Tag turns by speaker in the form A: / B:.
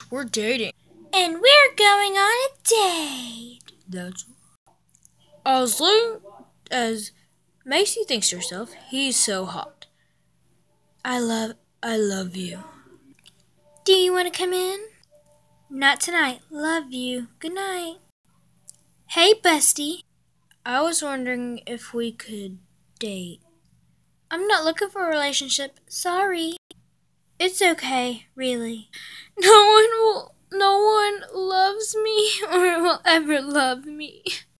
A: We're dating.
B: And we're going on a date.
A: That's as long as Macy thinks to herself, he's so hot. I love you.
B: Do you want to come in? Not tonight. Love you. Good night. Hey, bestie.
A: I was wondering if we could date.
B: I'm not looking for a relationship. Sorry. It's okay, really.
A: No one loves me or will ever love me.